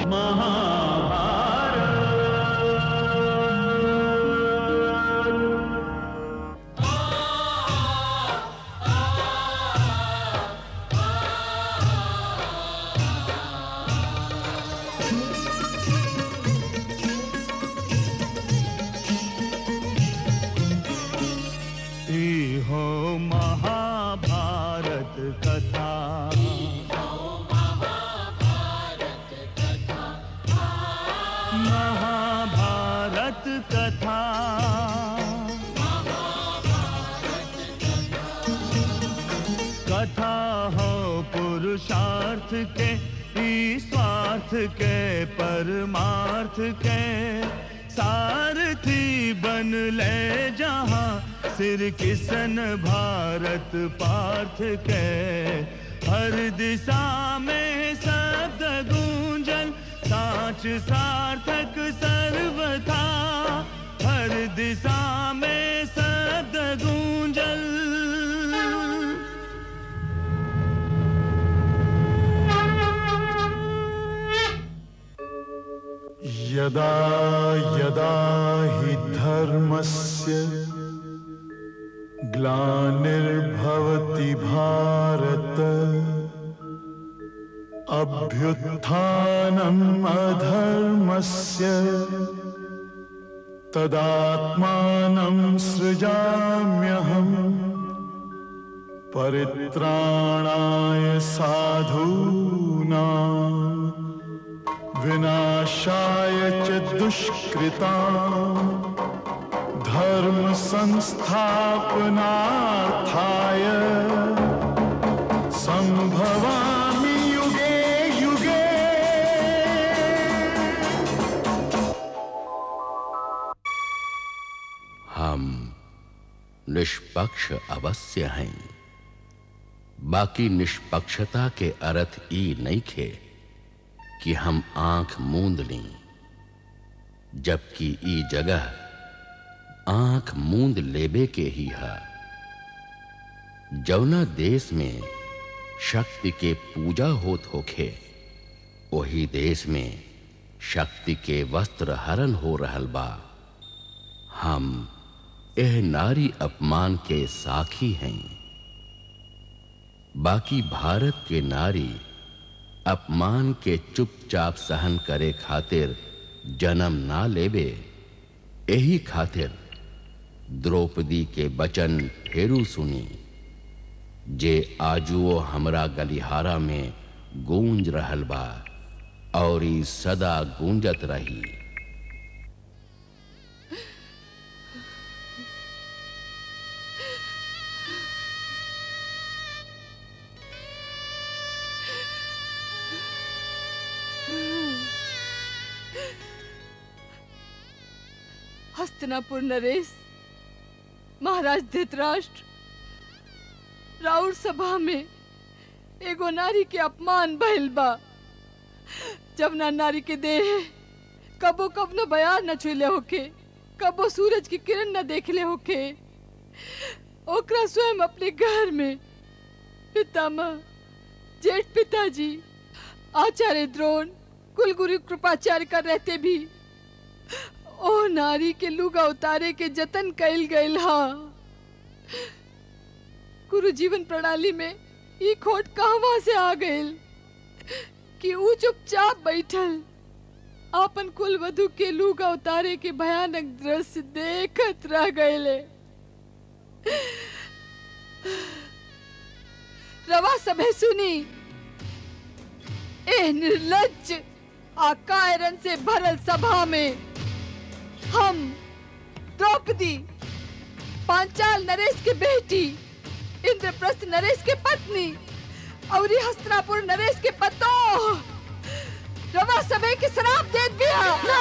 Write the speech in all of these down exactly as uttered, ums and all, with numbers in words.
के परमार्थ के सारथी बन ले जहां सिर किसन भारत पार्थ के हर दिशा में शब्द गूंजन साच सार्थक सर्वथा हर दिशा में शब्द गूंजन यदा यदा हि धर्मस्य ग्लानिर्भवति भारत अभ्युत्थानम् अधर्मस्य तदात्मानं सृजाम्यहम् परित्राणाय साधूनां विनाशाय च दुष्कृतां धर्म संस्थापनार्थाय संभवामि युगे युगे। हम निष्पक्ष अवश्य हैं, बाकी निष्पक्षता के अर्थ ई नहीं खे कि हम आंख मूंद लें, जबकि ई जगह आंख मूंद लेबे के ही है। जौना देश में शक्ति के पूजा होत होखे वही देश में शक्ति के वस्त्र हरण हो रहल बा। हम एह नारी अपमान के साखी हैं, बाकी भारत के नारी अपमान के चुपचाप सहन करे खातिर जन्म ना लेबे। यही खातिर द्रौपदी के वचन फेरू सुनी जे आजुओ हमरा गलिहारा में गूंज रहल बा और ई सदा गूंजत रही। हस्तिनापुर नरेश, महाराज धृतराष्ट्र, राउर सभा में एगो नारी के अपमान भइल बा। जब ना नारी के देह कबो कब न बयार न छुले होके, कबो सूरज की किरण न देखले होके, ओकरा स्वयं अपने घर में पितामह, जेठ पिताजी, आचार्य द्रोण, कुलगुरु कृपाचार्य का रहते भी ओ नारी के लुगा उतारे के जतन कैल गयल हा। गुरु जीवन प्रणाली में ई खोट कहवा से आ गयल कि ऊ चुपचाप बैठल आपन कुल वधु के लुगा उतारे के भयानक दृश्य देखत रह गये। रवा सभे सुनी, ए निर्लज्ज आकायरन से भरल सभा में हम द्रौपदी, पांचाल नरेश के बेटी, इंद्रप्रस्थ नरेश के पत्नी और हस्तिनापुर नरेश के पतोह रवा सभे के शराप देत बिया। ना,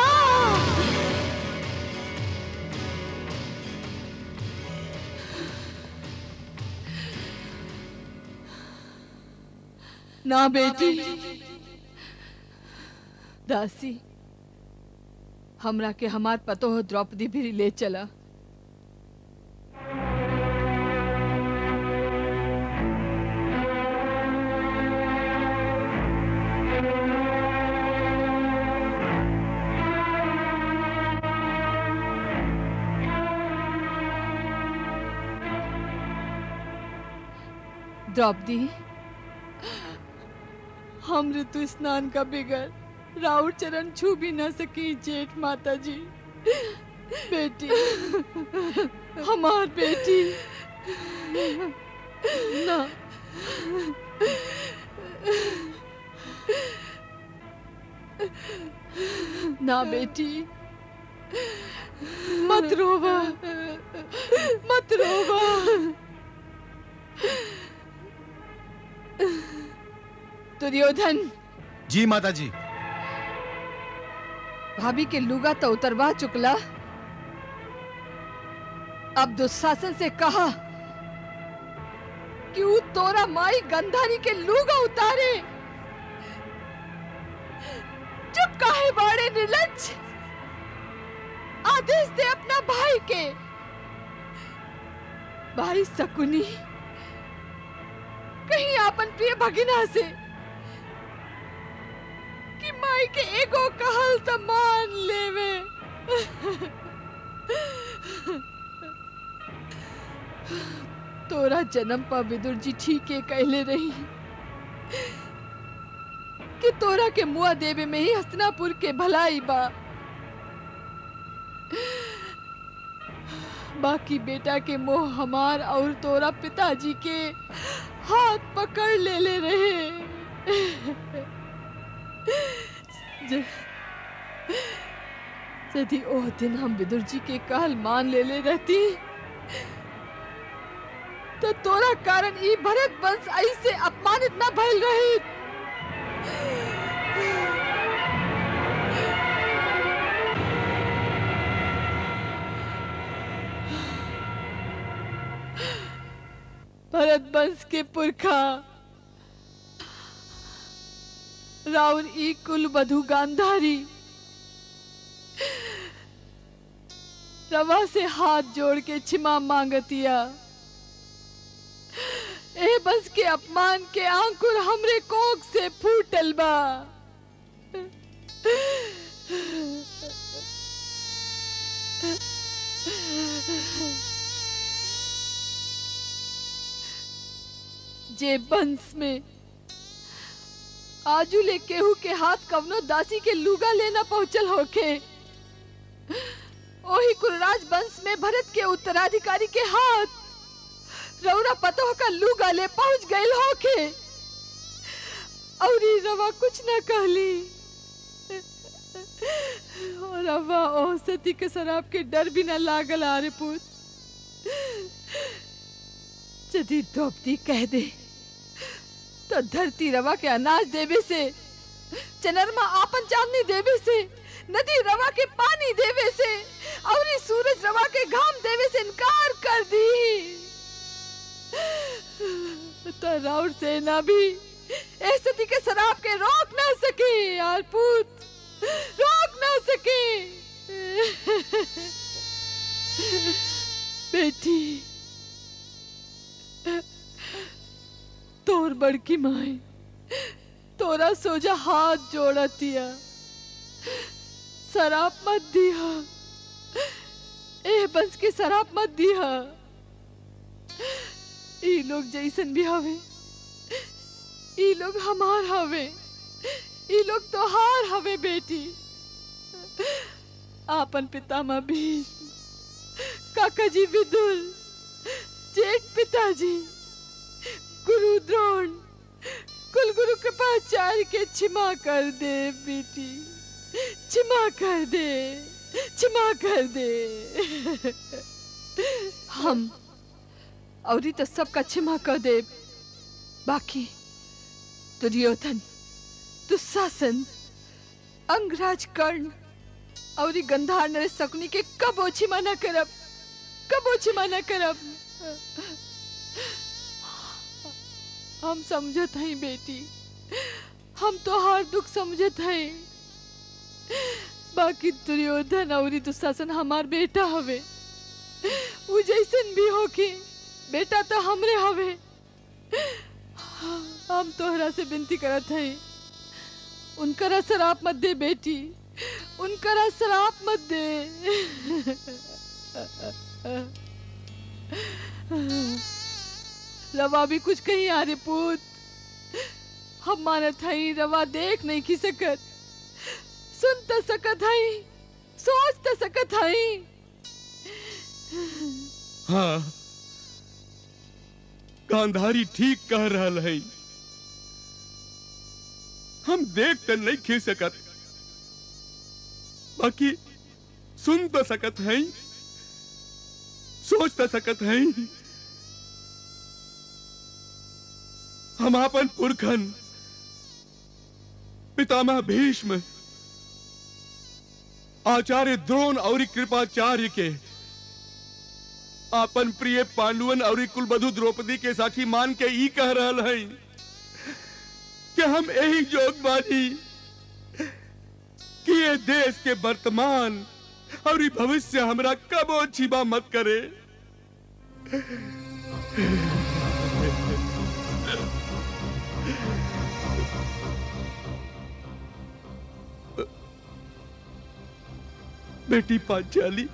ना बेटी, दासी हमरा के हमार पतोह द्रौपदी भी ले चला। द्रौपदी, हम ऋतु स्नान का बिगड़ राउर चरण छू भी न सकी जेठ माता जी। बेटी, हमार बेटी ना ना बेटी, मत रोवा, मत रोवा। दुर्योधन। जी माता जी। भाभी के लुगा तो उतरवा चुकला, अब दुशासन से कहा कि वो तोरा माई गंधारी के लुगा उतारे। चुप काहे बाड़े निर्लज्ज, आदेश दे अपना भाई के। भाई शकुनी कहीं आपन प्रिय भगिना से कि माई के एगो कहल त मान लेवे। तोरा जन्म पर विदुर जी ठीक है कहले रही कि तोरा के मुआ देवे में ही हस्तिनापुर के भलाई बा। बाकी बेटा के मोह हमार और तोरा पिताजी के हाथ पकड़ ले ले रहे। यदि ओह दिन हम विदुर जी के कहल मान ले ले रहती तो तोरा कारण ई भरत वंश ऐसे अपमानित न भइल रही। भरत वंश के पुरखा राउर ई कुल वधु गांधारी रवा से हाथ जोड़ के क्षमा मांगतिया। ए बस के अपमान के आंकुर हमरे कोख से फूटल बा। जे वंश में आजुले केहू के हाथ कवनो दासी के लुगा लेना पहुंचल होके, ओही कुलराज वंश में भरत के उत्तराधिकारी के हाथ रौरा पतो का लुगा ले पहुंच गए होके, और रवा कुछ न कहली। और रवा ओ सती के शराब के डर भी न लागल। आरे पूत, यदि द्रौपदी कह दे तो धरती रवा के अनाज देवे से, चनरमा आपन चांदनी देवे से, नदी रवा के पानी देवे से, और सूरज रवा के घाम देवे से इनकार कर दी तो राउर सेना भी ए सती के शराब के रोक ना सके। यार पूत, रोक ना सके। बेटी, तोर बड़की माई तोरा सोजा हाथ जोड़तिया, शराब मत दिया, ए बंस के शराब मत दिया। ई लोग जैसन भी हवे, ई लोग हमार हवे, ई लोग तोहार हवे। बेटी, आपन पितामह भीष्म, काका जी विदुर, जेठ पिताजी, गुरु द्रोण, कुल गुरु कृपाचार्य के क्षमा कर दे। बेटी, क्षमा कर दे, क्षमा कर दे। हम और तो सबका क्षमा कर दे। बाकी दुर्योधन, दुशासन, अंगराज कर्ण और गंधार नरेश शकुनी के कब ओ क्षमा न करब, कब ओ क्षमा न करब। हम समझत हई बेटी, हम तो हर दुख समझत हई। बाकी दुर्योधन और दुशासन हमार बेटा हवे, वो जैसन भी होके बेटा तो हमरे हवे। हम तोहरा से विनती करत हई, उनकरा शराप मत दे बेटी, उनकरा शराप मत दे। रवा भी कुछ कहीं आरे पूत। हम मानत हई रवा देख नहीं की सकत, सुन त सकत हई, सोच त सकत हई। हाँ, गांधारी ठीक कह रहल है। हम देख त नहीं खी सकत, बाकी सुन तो सकत हैं, सोच तो सकत हैं। हम अपन पुरखन पितामह भीष्म, आचार्य द्रोण और कृपाचार्य के अपन प्रिय पांडुवन और कुलवधु द्रौपदी के साथी मान के ई कह रहल हैं कि हम यही जोग बानी कि ये देश के वर्तमान और ये भविष्य हमरा कबो छिपा मत करे। बेटी पांचाली,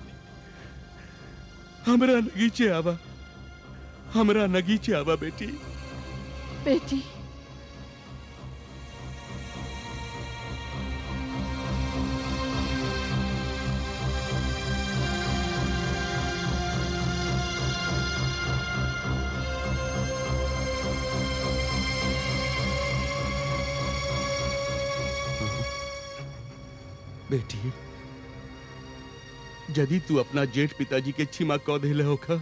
हमरा नगीचे आवा, हमरा नगीचे आवा बेटी। बेटी, बेटी, यदि तू अपना जेठ पिताजी के क्षमा कौ दिले होखा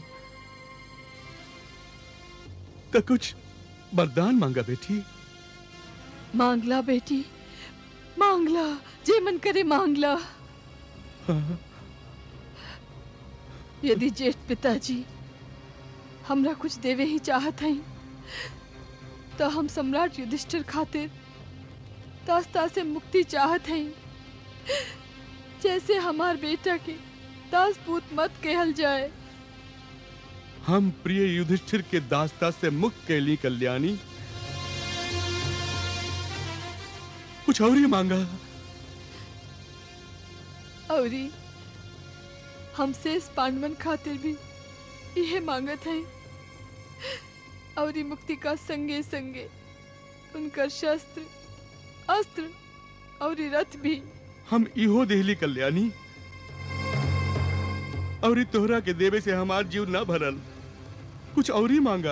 तो कुछ वरदान मांगा बेटी। मांगला बेटी, मांगला, जे मन करे मांगला। हाँ। यदि जेठ पिताजी हमरा कुछ देवे ही चाहत हैं तो हम सम्राट युधिष्ठिर खातिर दास्ता से मुक्ति चाहत हैं। जैसे हमार बेटा के दासपूत मत कहल जाए। हम प्रिय युधिष्ठिर के दास्ता से मुक्त कैली कल्याणी। कुछ और ही मांगा। औरी हमसे इस पांडवन खातिर भी यह मांगत है। औरी मुक्ति का संगे संगे उनकर शस्त्र, अस्त्र और रथ भी हम इहो देहली कल्याणी। और तोहरा के देवे से हमार जीव न भरल, कुछ और ही मांगा।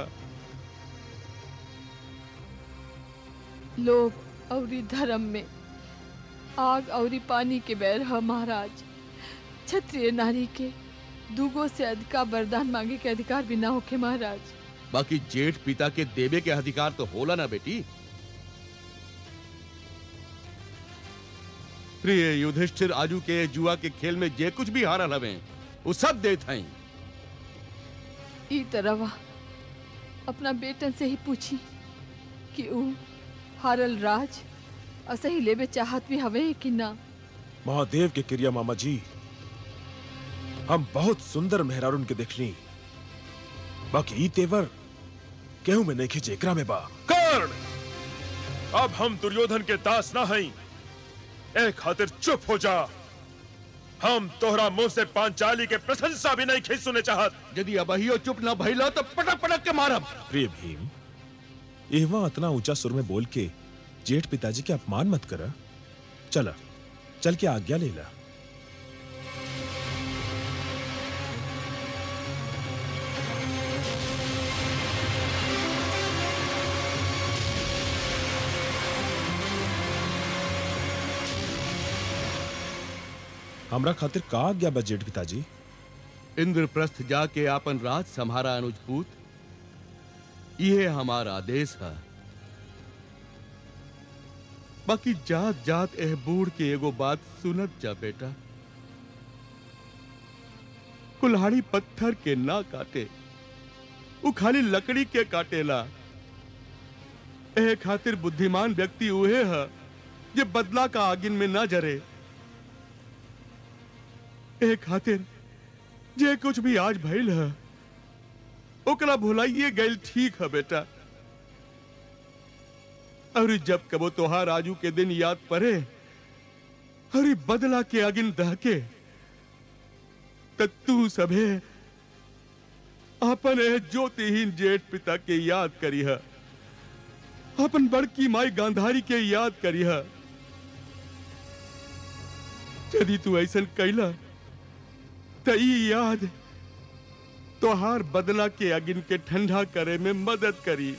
लोभ और धर्म में आग और पानी के बैर है महाराज। क्षत्रिय नारी के दूगो से अधिका वरदान मांगे के अधिकार भी ना होके महाराज। बाकी जेठ पिता के देवे के अधिकार तो होला ना बेटी। प्रिय युधिष्ठिर आजू के जुआ के खेल में जे कुछ भी हारल हवे वो सब देत हैं। ई तरवा अपना बेटन से ही पूछी कि ऊ हारल राज असही लेबे चाहत भी हवे कि ना। महादेव के क्रिया मामा जी, हम बहुत सुंदर मेहरारून के देखनी, बाकी ई तेवर केहू में नहीं खींचे एकरा में बा। कर्ण, अब हम दुर्योधन के दास ना हई, ए खातिर चुप हो जा। हम तोहरा मुंह से पांचाली के प्रशंसा भी नहीं खींच सुने चाहत। यदि अबहियो चुप न भइला तो पटक पटक के मारब। प्रिय भीम, एहवा इतना ऊंचा सुर में बोल के जेठ पिताजी के अपमान मत कर। चला, चल के आज्ञा ले ला। हमरा खातिर का आज्ञा बा जेठ पिताजी? इंद्रप्रस्थ जाके आपन राज संहारा अनुजपूत, यह हमारा आदेश है। बाकी जात जात एह बूढ़ के एगो बात सुनत जा बेटा। कुल्हाड़ी पत्थर के ना काटे, वो खाली लकड़ी के काटेला। एह खातिर बुद्धिमान व्यक्ति उहे है जे बदला का आगिन में ना जरे। ए खातिर जे कुछ भी आज भइल है ओकरा भुलाइए गइल ठीक है बेटा। और जब कबो तोहार आजू के दिन याद पड़े और बदला के आगिन दहके तब तू सभे अपन एह ज्योतिहीन जेठ पिता के याद करिह, अपन बड़की माई गांधारी के याद करिह। यदि तू ऐसा कैला तो ई याद तोहार बदला के अगिन के ठंडा करे में मदद करी।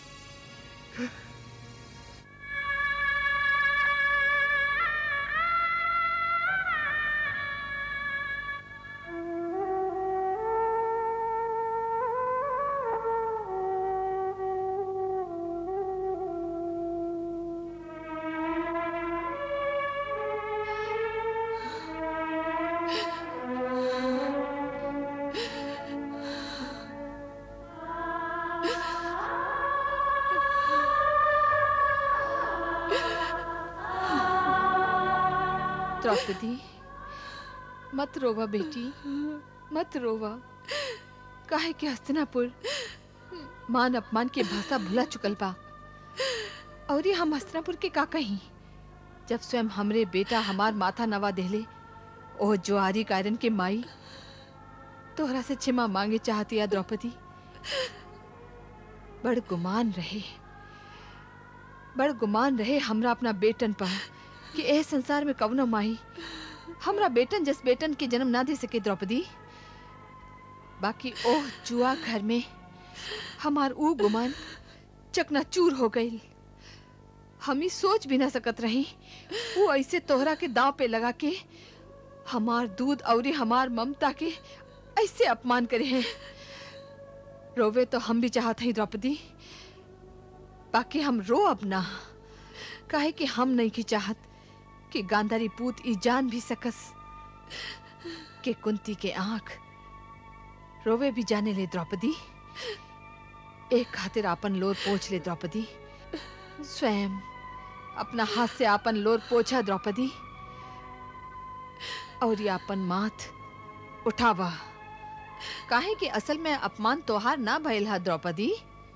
द्रौपदी, मत रोवा बेटी, मत रोवा। काहे के हस्तिनापुर मान अपमान के भाषा भुला चुकल बा। और ये हम हस्तिनापुर के का कहीं, जब स्वयं हमरे बेटा हमार माथा नवा देले, ओ जुआरी कायरन के माई तोहरा से क्षमा मांगे चाहती है। द्रौपदी, बड़ गुमान रहे, बड़ गुमान रहे हमरा अपना बेटन पर कि एह संसार में कवनो माई हमरा बेटन जस बेटन के जन्म ना दे सके। द्रौपदी, बाकी ओह जुआ घर में हमार ऊ गुमान चकनाचूर हो गई। हम ही सोच भी ना सकत रही वो ऐसे तोहरा के दांव पे लगा के हमार दूध और हमार ममता के ऐसे अपमान करे हैं। रोवे तो हम भी चाहते हैं द्रौपदी, बाकी हम रो अब ना। काहे कि हम नहीं की चाहत कि गांधारी पूत ई जान भी सकस के कुंती के आंख रोवे भी जाने ले। द्रौपदी, एक खातिर आपन लोर पोंछ ले। द्रौपदी, स्वयं अपना हाथ से आपन लोर पोछा। द्रौपदी, और ये आपन माथ उठावा। काहे कि असल में अपमान तोहार ना भइल हा द्रौपदी,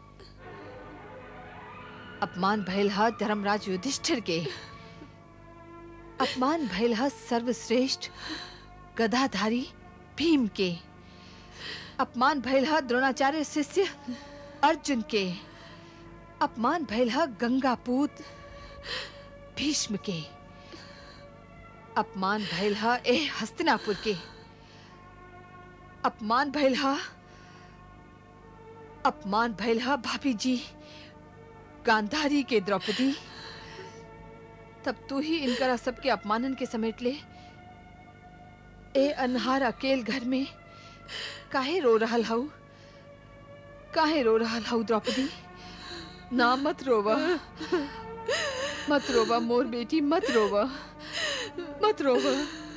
अपमान भइल हा धर्मराज युधिष्ठिर के, अपमान भइल हा सर्वश्रेष्ठ गदाधारी भीम के, अपमान भइल हा द्रोणाचार्य शिष्य अर्जुन के, अपमान भइल हा गंगापूत भीष्म के, अपमान भइल हा ए हस्तिनापुर के, अपमान भइल हा अपमान भइल हा भाभी जी गांधारी के। द्रौपदी, तब तू ही इनकरा सबके अपमानन के समेट ले। ए अनहार अकेल घर में काहे रो रहल हऊ, काहे रो रहल हऊ द्रौपदी? ना मत रोवा, मत रोवा मोर बेटी, मत रोवा, मत रोवा।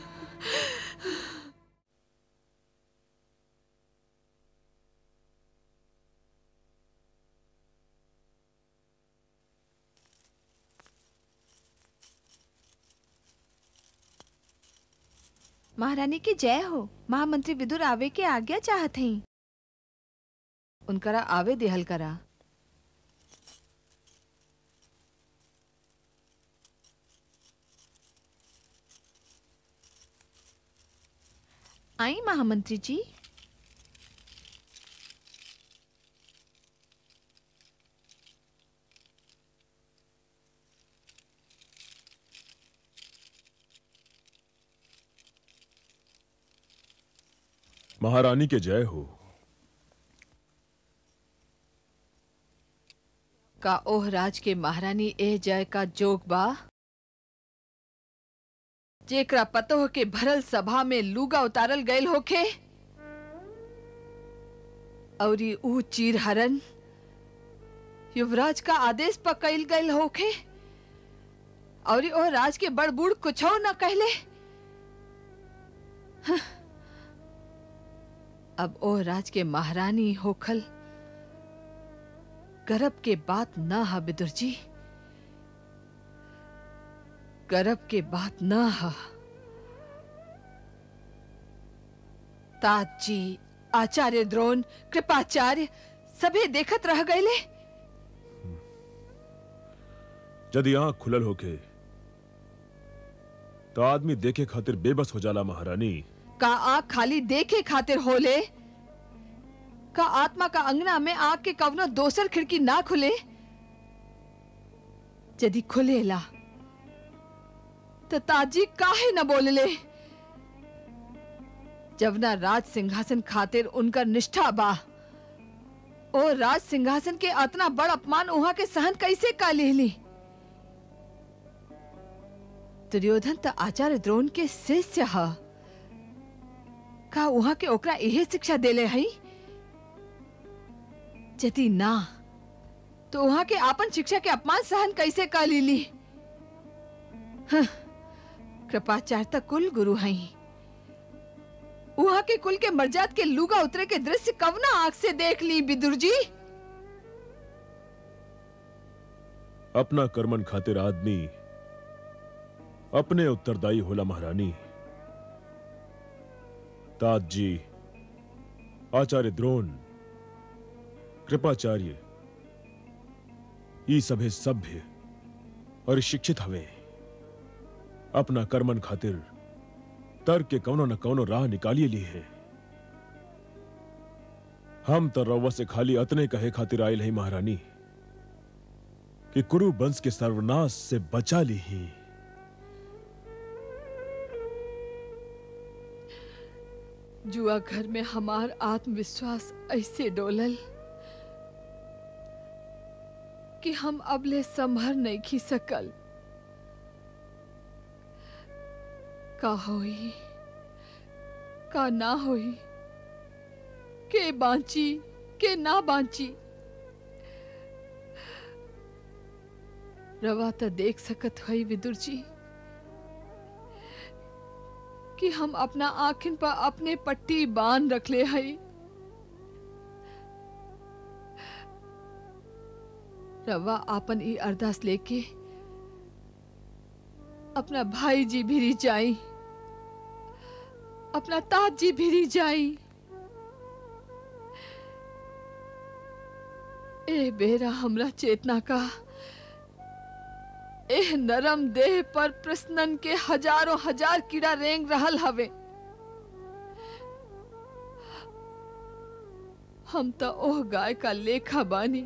महारानी की जय हो। महामंत्री विदुर आवे के आज्ञा चाहत हैं। उनकरा आवे देहल करा। आई महामंत्री जी। महारानी के जय हो। का ओह राज के महारानी एह जय का जोग बा, जेकरा पतोह के भरल सभा में लूगा उतारल गयल होखे, और ऊ चीर हरण युवराज का आदेश पर कइल गयल होखे, और ओह राज के बड़ बूढ़ कुछो न कहले। हाँ। अब ओह राज के महारानी होखल गर्व के बात ना हा विदुर जी, गर्व के बात ना हा। तात जी, आचार्य द्रोण, कृपाचार्य सभी देखत रह गए। यदि आंख खुलल होके तो आदमी देखे खातिर बेबस हो जाला महारानी। का आंख खाली देखे खातिर होले का आत्मा का अंगना में आग के कवनो दोसर खिड़की ना खुले? यदि खुलेला तो ताजी काहे न बोलले? जवना राज सिंहासन खातिर उनकर निष्ठा बा, ओ राज सिंहासन के अतना बड़ अपमान उहा के सहन कैसे का लेली? दुर्योधन तो आचार्य द्रोण के शिष्य ह, का उहा के ओकरा यही शिक्षा देले हई? यदि ना तो उहा के आपन शिक्षा के अपमान सहन कैसे का लेली? हाँ, कृपाचार्य तक कुल गुरु हई। उहा के कुल के मर्याद के लुगा उतरे के दृश्य कवना आंख से देख ली विदुर जी? अपना कर्मन खातिर आदमी अपने उत्तरदायी होला महारानी। तात जी, आचार्य द्रोण, कृपाचार्य, ई सभे सभ्य और शिक्षित हवे। अपना कर्मन खातिर तर्क के कौनो न कौनो राह निकालिए ली है। हम तो रउआ से खाली अतने कहे खातिर आयल है महारानी कि कुरु वंश के सर्वनाश से बचा ली ही। जुआ घर में हमार आत्मविश्वास ऐसे डोलल कि हम अबले संभर नहीं खी सकल। का होई का ना होई, के बांची के ना बांची, रवा तो देख सकत हई विदुर जी कि हम अपना आँखिन पर अपने पट्टी बांध रखले हई। रवा आपन ई अरदास लेके अपना भाई जी भिरी जाई, अपना तात जी भिरी जाई। ए बेरा हमरा चेतना का एह नरम देह पर प्रश्नन के हजारों हजार कीड़ा रेंग रहल हवे। हम तो ओह गाय का लेखा बानी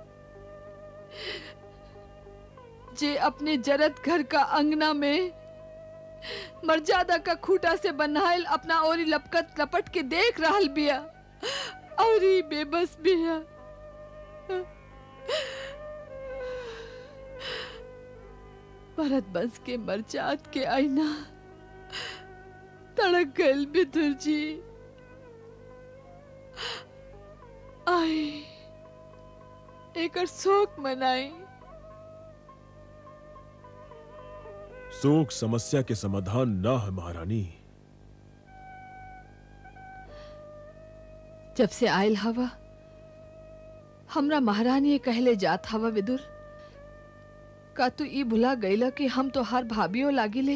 जे अपने जरत घर का अंगना में मर्यादा का खूटा से बनायल अपना ओरी लपकत लपट के देख रहल बिया और ही बेबस बिया। भरत वंश के मर्याद के आईना तड़क गल विदुर जी। आई एकर शोक मनाई। शोक समस्या के समाधान ना है महारानी। जब से आयल हवा हमरा महारानी कहले जात हवा विदुर, का तू ई भुला गईला कि हम तो हर भाभियों लागिले?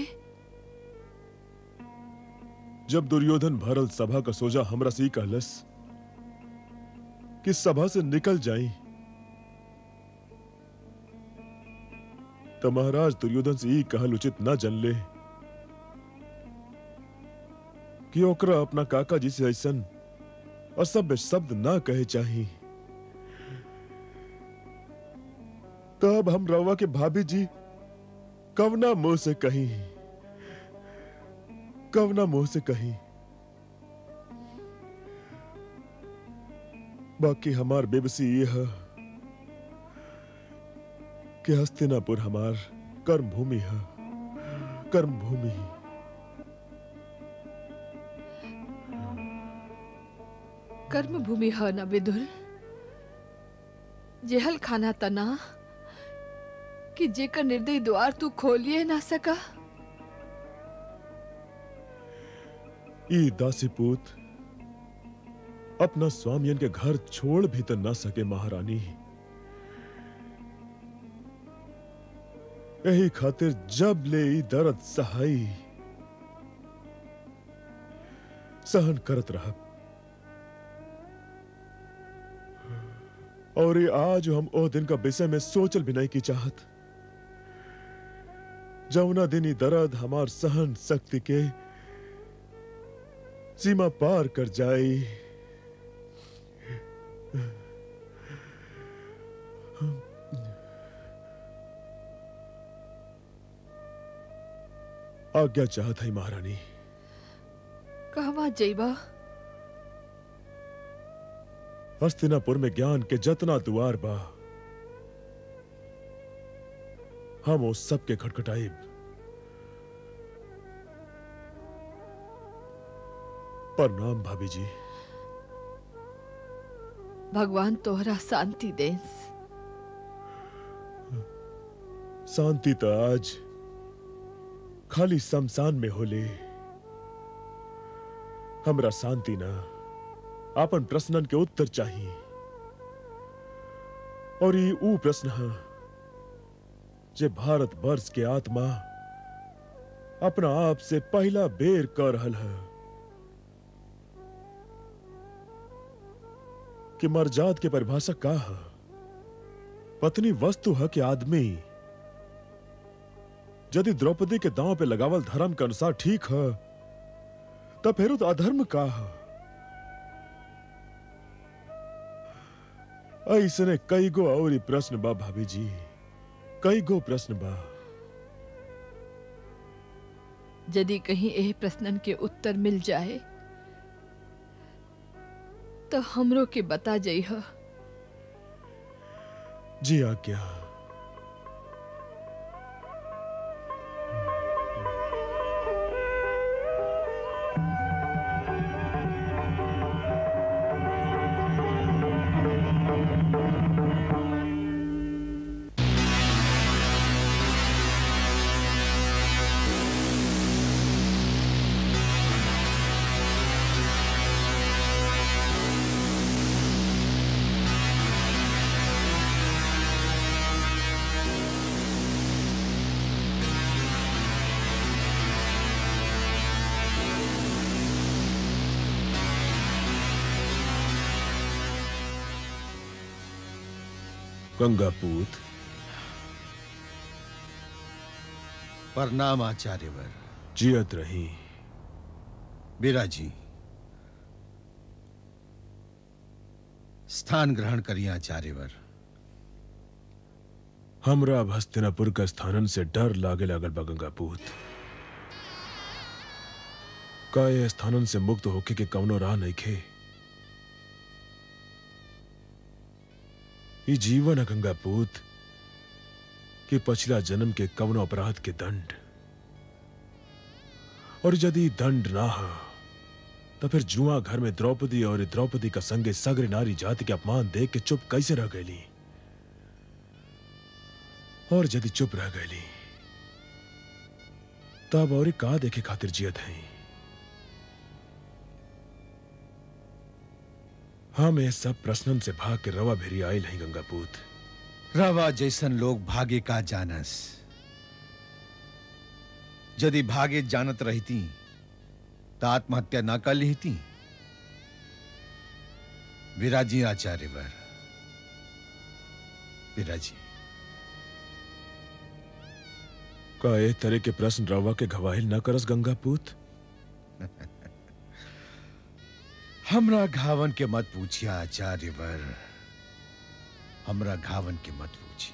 जब दुर्योधन भरल सभा का सोजा हमरा से कहलस कि सभा से निकल जाई, तो महाराज दुर्योधन से ई कहल उचित न जनले कि ओकरा अपना काका जी से ऐसन असभ्य शब्द ना कहे चाही। तब हम रवा के भाभी जी कवना मुंह से कहीं कवना मुंह से कहीं। बाकी हमार बेबसी ये है कि हस्तिनापुर हमार कर्म भूमि है, कर्म भूमि। कर्म भूमि है न विदुर, जेहल खाना तना कि जेकर निर्दयी द्वार तू खोलिए ना सका। ई दासीपूत अपना स्वामियन के घर छोड़ भी तो ना सके महारानी। यही खातिर जब ले ई दर्द सहाई सहन करत रहा। और ये आज हम ओ दिन का विषय में सोचल भी नहीं की चाहत, जौना दिन ही दर्द हमार सहन शक्ति के सीमा पार कर जाई। आज्ञा चाहत है महारानी। कहवा जइबा? हस्तिनापुर में ज्ञान के जतना द्वार बा, हम उस सब के खटखटाइब। प्रणाम भाभी जी। भगवान तोहरा शांति देंस। शांति तो आज खाली शमशान में होले। हमरा शांति ना, आपन प्रश्नन के उत्तर चाहिए। और ये ऊ प्रश्न है जे भारत वर्ष के आत्मा अपना आप से पहला बेर कर रहल है कि मर्जाद के परिभाषा का है। पत्नी वस्तु है कि आदमी? यदि द्रौपदी के दांव पे लगावल धर्म के अनुसार ठीक है, तो फिर तो अधर्म का है। ऐसने कई गो और प्रश्न बा भाभी जी, कई गो प्रश्न बा। यदि कहीं एह प्रश्नन के उत्तर मिल जाए तो हमरो के बता जइह। जी आज्ञा। गंगापूत। प्रणाम आचार्यवर। जियत रही। बिराजी, स्थान ग्रहण करिए आचार्यवर। हमरा अब हस्तिनापुर का स्थानन से डर लागे लागल बा गंगापूत। का ये स्थानन से मुक्त होके के कवनो राह नइखे? ये जीवन है गंगापूत कि पिछला जन्म के कवनो अपराध के दंड। और यदि दंड ना हो तो फिर जुआ घर में द्रौपदी और द्रौपदी का संगे सगरे नारी जाति के अपमान देख के चुप कैसे रह गईली? और यदि चुप रह गईली तब और का देखे खातिर जियत है? हम ये सब प्रश्नन से भाग के रवा भेरी आयल हैं गंगापूत। रवा जैसन लोग भागे का जानस। यदि भागे जानत रहती तो आत्महत्या ना कर लेती। विराजी आचार्यवर, विराजी। का ए तरह के प्रश्न रवा के घवाहिल न करस गंगापूत? हमरा घावन के मत पूछिए आचार्यवर, हमरा घावन के मत पूछी।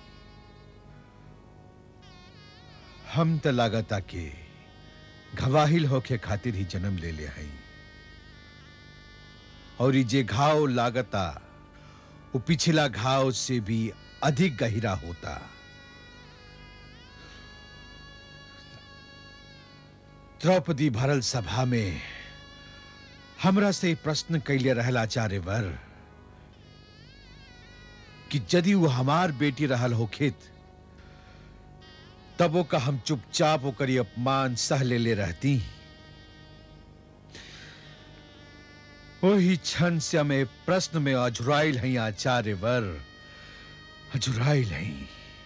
हम तो लागता के घवाहिल होके खातिर ही जन्म ले ले हैं। और ये जे घाव लागता वो पिछला घाव से भी अधिक गहरा होता। द्रौपदी भरल सभा में हमरा से प्रश्न कैले रहल आचार्यवर कि यदि वो हमार बेटी रहल होखित तब वो का हम चुपचाप वो करी अपमान सह ले ले रहती। वही क्षण से हमें प्रश्न में अजुराइल हैं आचार्यवर, अजुराइल हैं।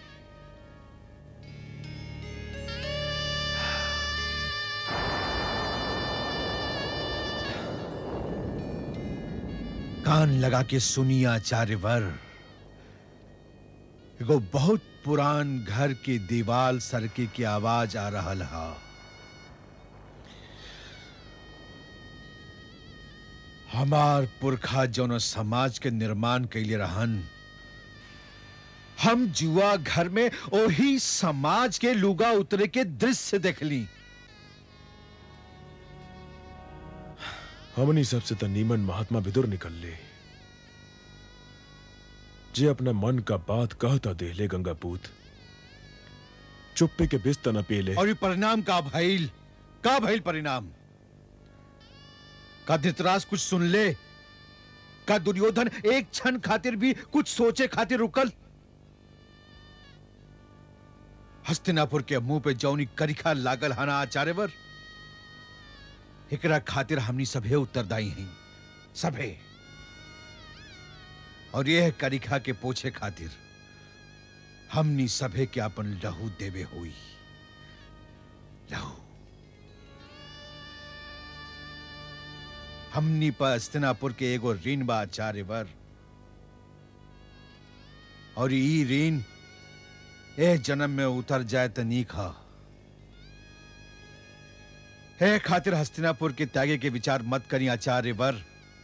कान लगा के सुनिए आचार्यवर। एगो बहुत पुरान घर के दीवाल सरके की आवाज आ रहा है। हमार पुरखा जौन समाज के निर्माण कैले रहन, हम जुआ घर में ओही समाज के लुगा उतरे के दृश्य देखली। हमनी सबसे त नीमन महात्मा विदुर निकल ले, जे अपना मन का बात कहता दे ले गंगापूत, चुप्पे के बिस्त न पेले। और ये परिणाम का भइल, का भइल परिणाम? का धृतराज कुछ सुन ले? का दुर्योधन एक क्षण खातिर भी कुछ सोचे खातिर रुकल? हस्तिनापुर के मुंह पे जौनी करिखा लागल हना आचार्यवर, एकरा खातिर हमनी सभे उत्तरदायी हैं, सभे। और यह करिखा के पोछे खातिर हमनी सभे के अपन लहू देवे हुई। लहू हमनी पर हस्तिनापुर के एगो ऋण बा आचार्यवर, और ई ऋण ए जन्म में उतर जाए त नीक ह। हे खातिर हस्तिनापुर के त्यागे के विचार मत करी आचार्यवर।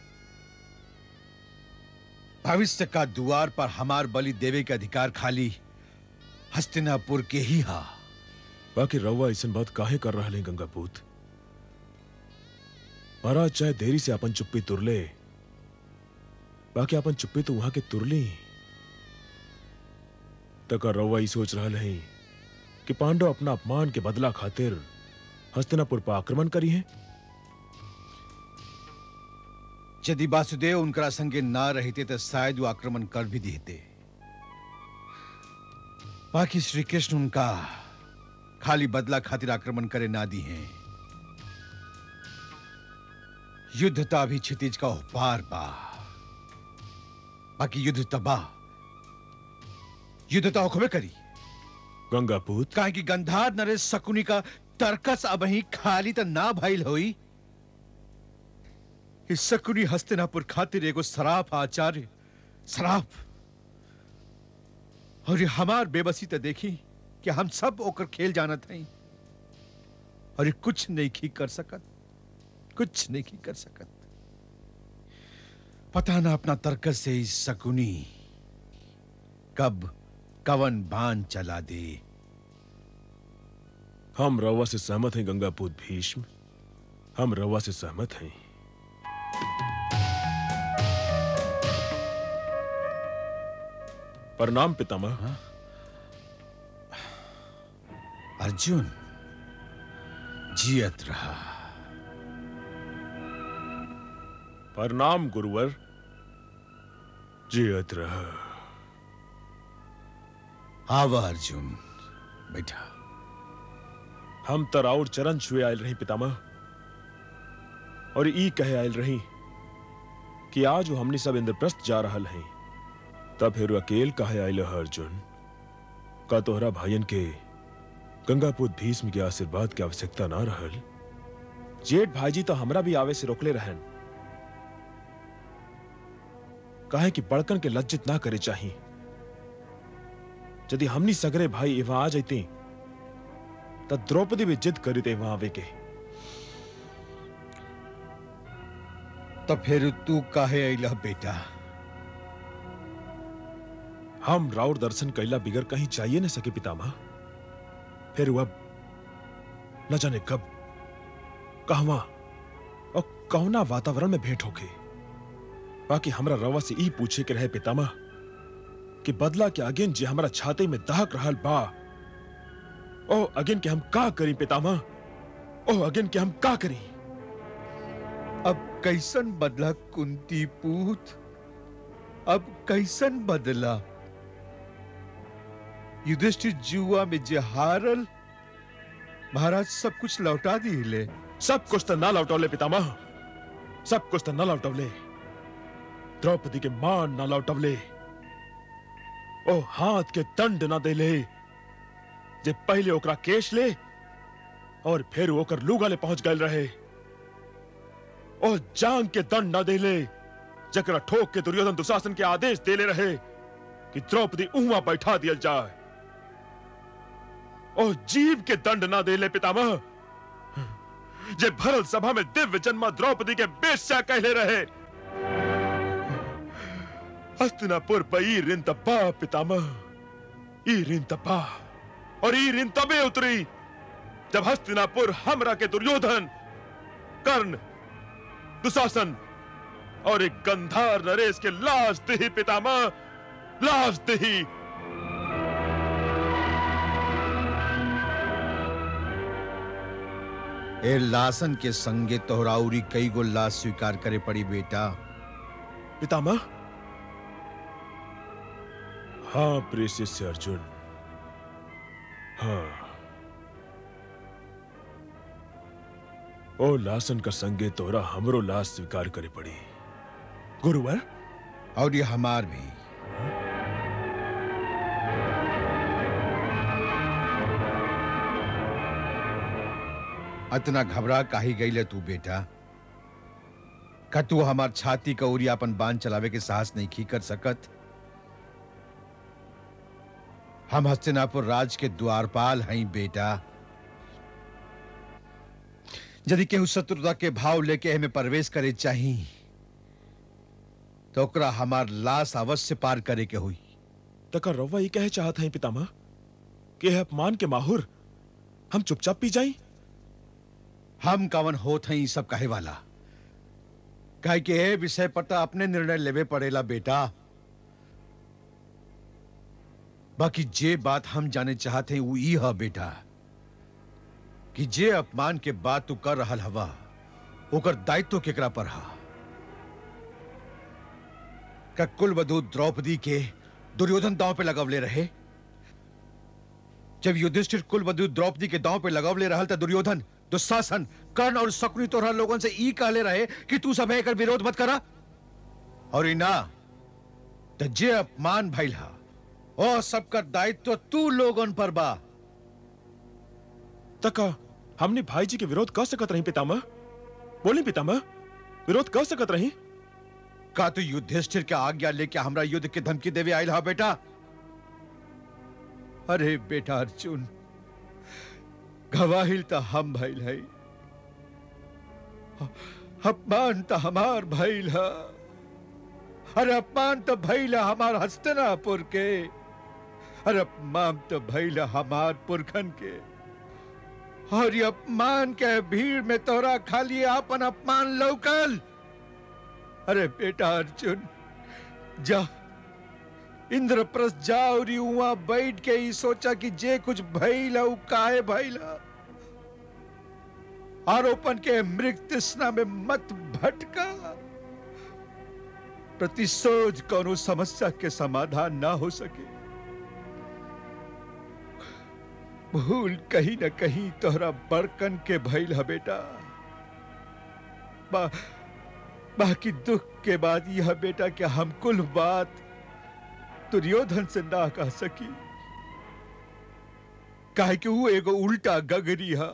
भविष्य का द्वार पर हमार बलि देवे के अधिकार खाली हस्तिनापुर के ही हा। बाकी रउआ ऐसन बात काहे कर रहा है गंगापूत? महाराज चाहे देरी से अपन चुप्पी तुरले, बाकी अपन चुप्पी तो वहां के तुरली। तक रउआ ही सोच रहा है कि पांडव अपना अपमान के बदला खातिर हस्तिनापुर पर आक्रमण करी है? यदि वासुदेव उनका संगे ना रहते तो शायद वो आक्रमण कर भी देते। बाकी श्री कृष्ण उनका खाली बदला खातिर आक्रमण करे ना दी हैं। युद्ध ता भी क्षितिज का पार बा, बाकी युद्ध तबा युद्ध ता होखबे करी गंगापूत। काहे कि गंधार नरेश शकुनी का तर्कस अब ही खाली त ना भइल होई। इस शकुनी हस्तिनापुर खातिर एगो सराफ आचार्य, सराफ। और ये हमार बेबसी त देखी कि हम सब ओकर खेल जानत हई, और ये कुछ नहीं की कर सकत, कुछ नहीं की कर सकत। पता ना अपना तर्कस से इस शकुनी कब कवन बाण चला दे। हम रउआ से सहमत हैं गंगापूत भीष्म, हम रउआ से सहमत हैं। प्रणाम पितामह। हाँ? अर्जुन जियत रहा। प्रणाम गुरुवर, जियत रहा। आवा अर्जुन, बैठा। हम तर और चरण छुए आयल रही पितामह, और ई कहे आयल रही कि आज वो हमने सब इंद्रप्रस्थ जा रहल हैं, तब फिर अकेल कहे आयल है अर्जुन? का तोहरा भाइयन के गंगापूत भीष्म के आशीर्वाद की आवश्यकता ना रहल? जेठ भाईजी तो हमरा भी आवे से रोकले रहन, कहे कि बड़कन के लज्जित ना करे चाहिए। यदि हमनी सगरे भाई वहां आ जाते तो द्रौपदी भी जिद करी थे वहां आवे के। तो फिर तू काहे अइला बेटा? हम राउर दर्शन कैला बिगर कहीं चाहिए न सके पितामह। फिर वह न जाने कब, कहवा और कौना वातावरण में भेंट होके। बाकी हमरा रवा से ई पूछे के रहे पितामह कि बदला के अगिन जे हमरा छाते में दहक रहल बा, ओ अगिन के हम का करी पितामह? ओ अगिन के हम का करी? अब कैसन बदला कुंती पूत? अब कैसन बदला? युधिष्ठिर जुआ में जे हारल, महाराज सब कुछ लौटा दिले। सब कुछ तो ना लौटौले पितामह, सब कुछ तो ना लौटौले। द्रौपदी के मान ना लौटवले, ओ हाथ के दंड ना देले जे पहले ओकरा केश ले और फिर ओकर लूगा ले पहुंच गए रहे। ओ जांग के दंड ना देले जकरा ठोक के दुर्योधन दुशासन के आदेश देले रहे कि द्रौपदी उहवा बैठा दिया जाए। ओ जीव के दंड ना देले पितामह जे भरल सभा में दिव्य जन्मा द्रौपदी के बेश्या कहले रहे। हस्तिनापुर पर ई ऋण तब्बा पितामह, ई ऋण तब्बा, और ई ऋण तबे उतरी जब हस्तिनापुर हमरा के दुर्योधन, कर्ण, दुशासन और एक गंधार नरेश के लाश दही पितामह, लाश दही। ए लासन के संगे तोहराउरी कई गो लाश स्वीकार करे पड़ी बेटा। पितामह। हाँ प्रिय शिष्य अर्जुन, हाँ। ओ लासन का संगे तोरा हमरो लाश स्वीकार करे पड़ी गुरुवर। और ये हमार भी। इतना घबरा काहे गईले तू बेटा? का तू हमार छाती का उरी अपन बांध चलावे के साहस नहीं की कर सकत? हम हस्तिनापुर राज के द्वारपाल हई बेटा। यदि केहू शत्रुता के भाव लेके हमें प्रवेश करे चाही तो ओकरा हमार लाश अवश्य पार करे के हुई। तका रवा ये कहे चाहत है पितामह कि यह अपमान के माहुर हम चुपचाप पी जाई। हम कवन होत हैं सब कहे वाला, कहे कि ए विषय पर तो अपने निर्णय लेवे पड़ेला बेटा। बाकी जे बात हम जाने चाहते हैं वो ई है बेटा कि जे अपमान के बात तू कर रहल हवा ओकर दायित्व केकरा पर हा? का कुलवधू द्रौपदी के दुर्योधन दांव पे लगवले रहे? जब युधिष्ठिर कुलवधू द्रौपदी के दांव पे लगवले रहल त दुर्योधन, दुशासन, कर्ण और शकुनी तोरा लोगन से ई कहले रहे कि तू सब एकर विरोध मत करा। और इना त जे अपमान भइल हा ओ सबका दायित्व तू लोगन पर बा। तका हमने भाई जी के विरोध कर सकत रही पितामह? बोली पितामह, विरोध कर सकत रही? का तू युधिष्ठिर के आज्ञा लेके हमरा युद्ध की धमकी देवे आयल हा बेटा? अरे बेटा अर्जुन, गवाहिल तो हम भइल है, अपमान तो हमार भइल है। अरे अपमान तो भइल हमार हस्तिनापुर के, अरे अपमान तो भइल हमार पुरखन के। और ये अपमान के भीड़ में तोरा खाली अपन अपमान लौकल। अरे बेटा अर्जुन, जा इंद्रप्रस्थ जा और वहां बैठ के ही सोचा कि जे कुछ भइल है काहे भइल है। आरोपन के मृग तृष्णा में मत भटका। प्रतिशोध कोनो समस्या के समाधान ना हो सके। भूल कहीं न कहीं तोहरा बड़कन के भइल है बेटा। बा, बाकी दुख के बाद यह बेटा कि हम कुल बात दुर्योधन से ना कह सकी, काहे कि वो एगो उल्टा गगरी है।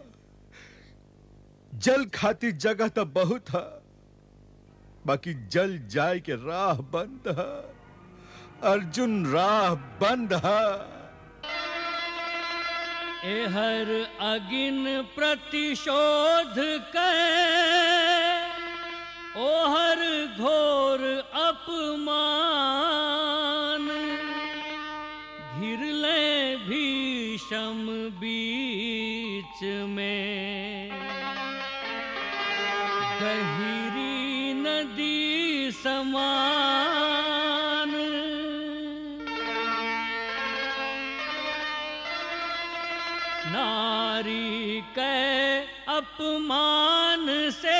जल खातिर जगह तो बहुत है, बाकी जल जाए के राह बंद है। अर्जुन राह बंद है। एहर अगिन प्रतिशोध के ओहर घोर अपमान, घिरले भीषम बीच में, गहिरी नदी समान। नारी के अपमान से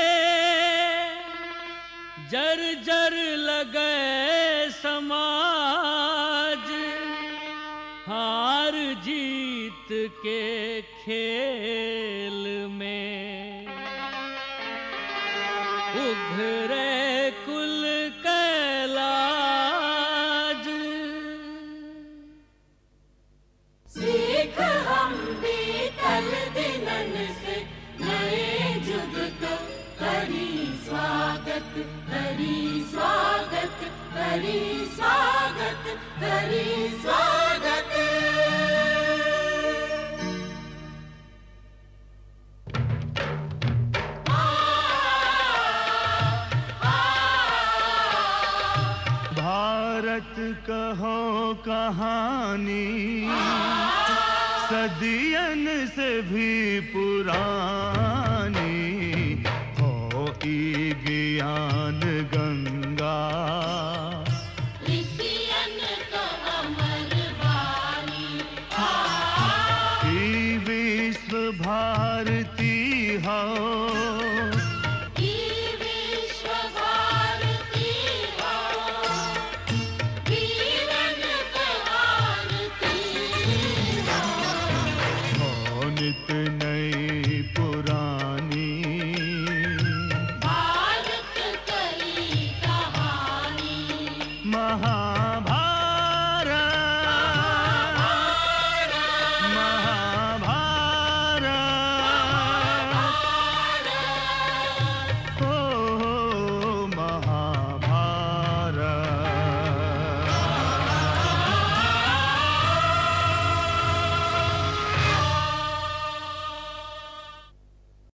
जर जर लगे समाज, हार जीत के खेल में उघरे कुल कैलाज। सीख हम बीतल दिनन से नए जुग को करी स्वागत, करी स्वागत, करी स्वागत, करी स्वागत। भारत कहो कहानी सदियन से भी पुरानी, हो ई ज्ञान भारती हो, विश्व भारती हो, वीरन कहारती हो। हो नित नई पुरानी, भारत कई कहानी, महान